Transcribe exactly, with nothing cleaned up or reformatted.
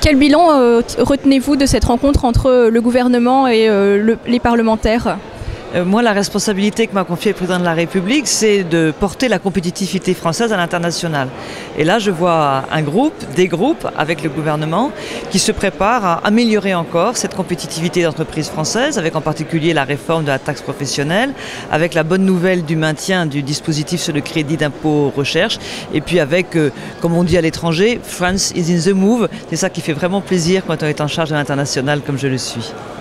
Quel bilan euh, retenez-vous de cette rencontre entre le gouvernement et euh, le, les parlementaires ? Euh, moi, la responsabilité que m'a confiée le président de la République, c'est de porter la compétitivité française à l'international. Et là, je vois un groupe, des groupes avec le gouvernement qui se préparent à améliorer encore cette compétitivité d'entreprises françaises, avec en particulier la réforme de la taxe professionnelle, avec la bonne nouvelle du maintien du dispositif sur le crédit d'impôt recherche, et puis avec, euh, comme on dit à l'étranger, France is in the move. C'est ça qui fait vraiment plaisir quand on est en charge de l'international comme je le suis.